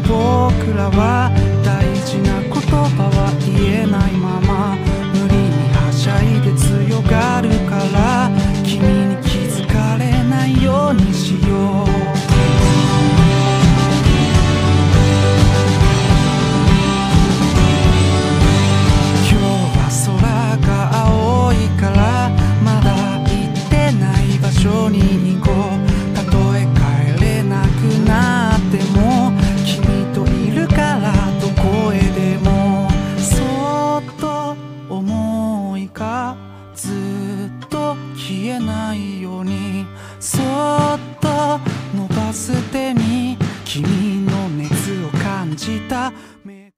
僕らは大事な言葉は言えないまま無理にはしゃいで強がるから君に気づかれないようにしように行こうたとえ帰れなくなっても君といるからどこへでもそっと思いがずっと消えないようにそっと伸ばす手に君の熱を感じた目